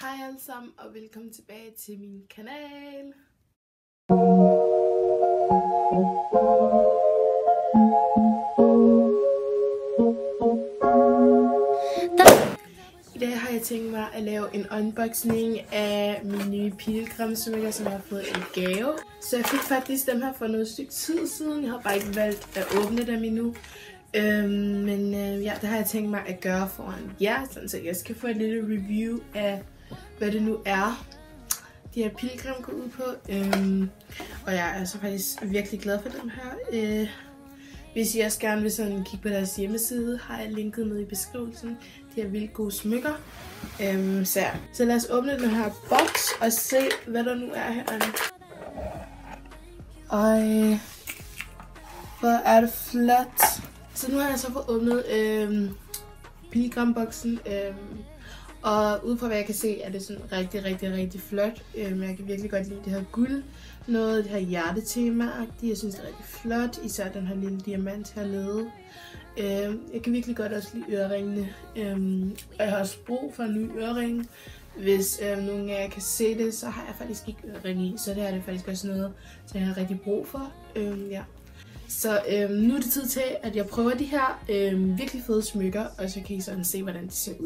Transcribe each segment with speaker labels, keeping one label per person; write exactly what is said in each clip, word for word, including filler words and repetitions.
Speaker 1: Hej alle sammen og velkommen tilbage til min kanal. I dag har jeg tænkt mig at lave en unboxing af mine nye pilgrimsmykker, som jeg har fået en gave. Så jeg fik faktisk dem her for noget stykke tid siden. Jeg har bare ikke valgt at åbne dem endnu. Øhm, men øh, ja, det har jeg tænkt mig at gøre foran jer, sådan så jeg skal få et lille review af, hvad det nu er, de her pilgrim går ud på. Øhm, og jeg er altså faktisk virkelig glad for dem her. Øh, hvis I også gerne vil sådan kigge på deres hjemmeside, har jeg linket ned i beskrivelsen. De her vildt gode smykker. Øhm, så, ja. så lad os åbne den her boks og se, hvad der nu er herinde. Ej, hvor er det flot. Så nu har jeg så fået åbnet øhm, pilgrimboksen, øhm, og ud fra hvad jeg kan se, er det sådan rigtig, rigtig, rigtig flot. Øhm, jeg kan virkelig godt lide det her guld, noget det her hjertetema-agtigt. Jeg synes det er rigtig flot, især den her lille diamant hernede. Øhm, jeg kan virkelig godt også lide øreringene, øhm, og jeg har også brug for en ny ørering. Hvis øhm, nogen af jer kan se det, så har jeg faktisk ikke ørering i, så det er det faktisk også noget, som jeg har rigtig brug for. Øhm, ja. Så øhm, nu er det tid til, at jeg prøver de her øhm, virkelig fede smykker, og så kan I sådan se, hvordan de ser ud.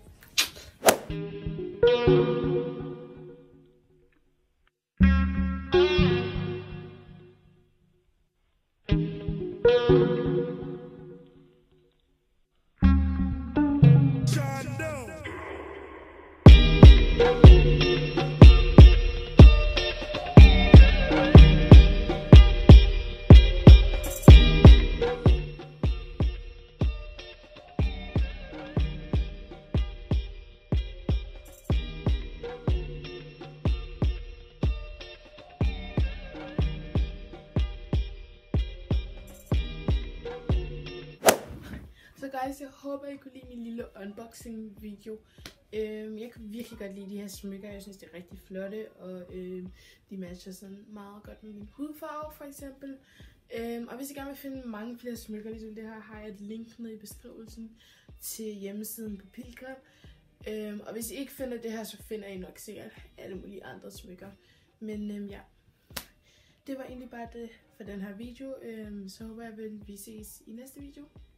Speaker 1: Så guys, jeg håber I kunne lide min lille unboxing video. Øhm, jeg kan virkelig godt lide de her smykker. Jeg synes det er rigtig flotte, og øhm, de matcher sådan meget godt med min hudfarve for eksempel. Øhm, og hvis I gerne vil finde mange flere smykker ligesom det her, har jeg et link nede i beskrivelsen til hjemmesiden på Pilgrim. Øhm, og hvis I ikke finder det her, så finder I nok sikkert alle mulige andre smykker. Men øhm, ja, det var egentlig bare det for den her video. Øhm, så håber jeg, at vi ses i næste video.